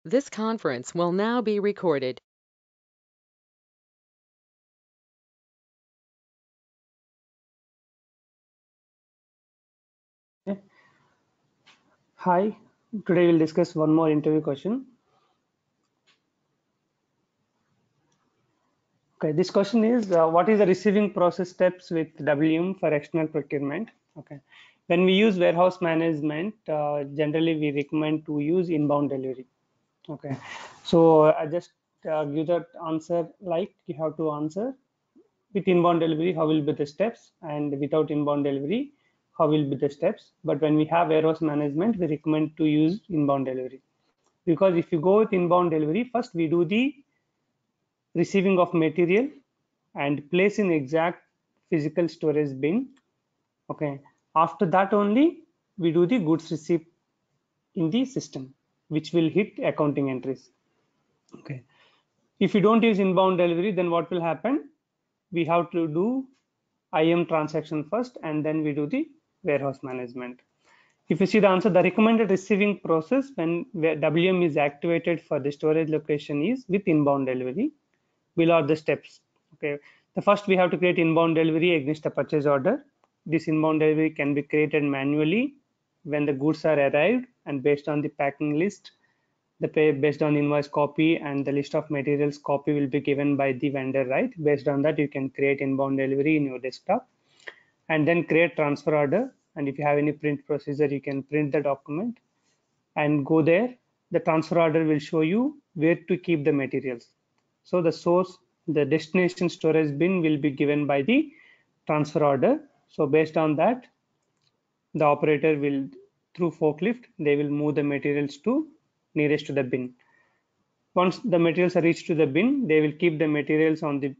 This conference will now be recorded. Hi, today we'll discuss one more interview question. Okay, this question is what is the receiving process steps with WM for external procurement? Okay, when we use warehouse management, generally we recommend to use inbound delivery. Okay, so I just give that answer like you have to answer with inbound delivery, how will be the steps, and without inbound delivery, how will be the steps. But when we have warehouse management, we recommend to use inbound delivery. Because if you go with inbound delivery, first we do the receiving of material and place in exact physical storage bin. Okay, after that only we do the goods receipt in the system, which will hit accounting entries. Okay, if you don't use inbound delivery, then what will happen? We have to do IM transaction first, and then we do the warehouse management. If you see the answer, the recommended receiving process when WM is activated for the storage location is with inbound delivery. Below are the steps. Okay, the first we have to create inbound delivery against a purchase order. This inbound delivery can be created manually when the goods are arrived, and based on the packing list, the pay based on invoice copy and the list of materials copy will be given by the vendor, right? Based on that, you can create inbound delivery in your desktop and then create transfer order. And if you have any print procedure, you can print the document and go there. The transfer order will show you where to keep the materials. So the source, the destination storage bin will be given by the transfer order. So based on that, the operator will, through forklift, they will move the materials to nearest to the bin. Once the materials are reached to the bin, they will keep the materials on the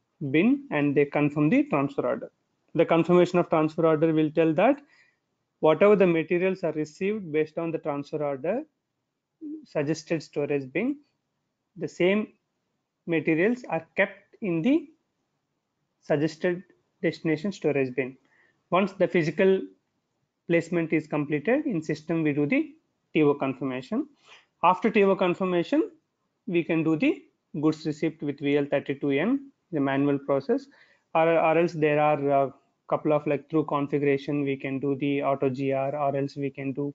bin and they confirm the transfer order. The confirmation of transfer order will tell that whatever the materials are received based on the transfer order suggested storage bin, the same materials are kept in the suggested destination storage bin. Once the physical placement is completed in system, we do the TO confirmation. After TO confirmation, we can do the goods receipt with VL32N, the manual process, or else there are a couple of like through configuration, we can do the auto GR, or else we can do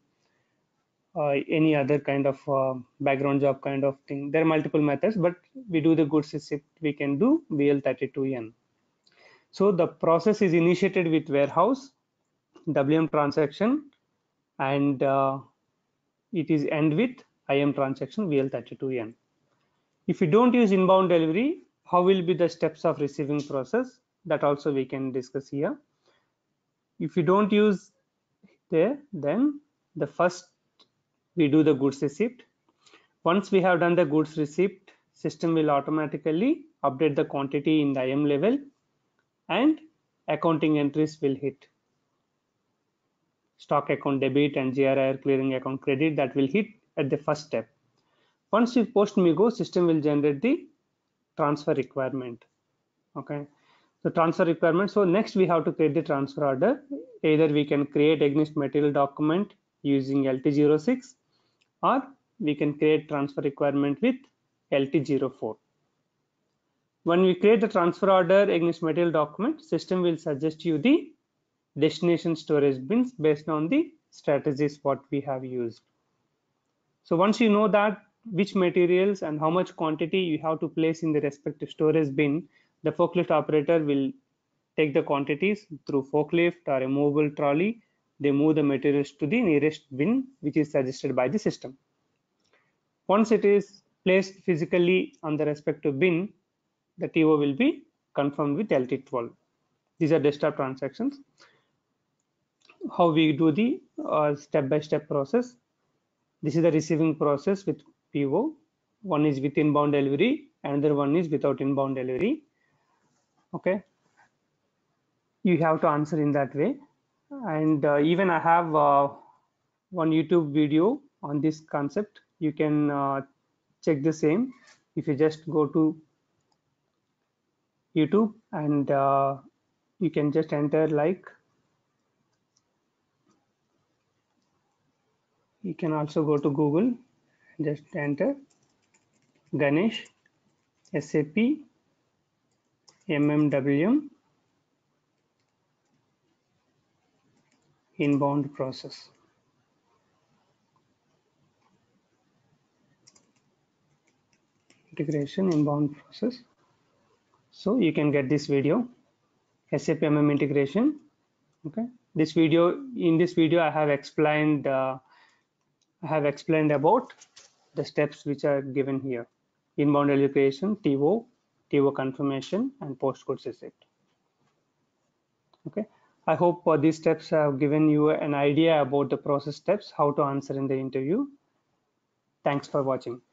any other kind of background job kind of thing. There are multiple methods, but we do the goods receipt, we can do VL32N. So the process is initiated with warehouse, WM transaction, and it is end with IM transaction VL32N. If you don't use inbound delivery, how will be the steps of receiving process? That also we can discuss here. If you don't use there, then the first we do the goods receipt. Once we have done the goods receipt, system will automatically update the quantity in the IM level and accounting entries will hit. Stock account debit and GRIR clearing account credit, that will hit at the first step. Once you post MIGO, system will generate the transfer requirement. Okay, the transfer requirement. So next we have to create the transfer order. Either we can create against material document using LT06, or we can create transfer requirement with LT04. When we create the transfer order against material document, system will suggest you the destination storage bins based on the strategies what we have used. So once you know that which materials and how much quantity you have to place in the respective storage bin, the forklift operator will take the quantities through forklift or a movable trolley. They move the materials to the nearest bin, which is suggested by the system. Once it is placed physically on the respective bin, the TO will be confirmed with LT12. These are desktop transactions. How we do the step-by-step process. This is the receiving process with PO. One is with inbound delivery, another one is without inbound delivery. Okay, you have to answer in that way. And even I have one YouTube video on this concept. You can check the same if you just go to YouTube and you can just enter like, you can also go to Google Just enter Ganesh SAP MM inbound process. Integration inbound process. So you can get this video, SAP MM integration. Okay, in this video I have explained about the steps which are given here: inbound allocation, TO confirmation, and postcode receipt. Okay, I hope these steps have given you an idea about the process steps, how to answer in the interview. Thanks for watching.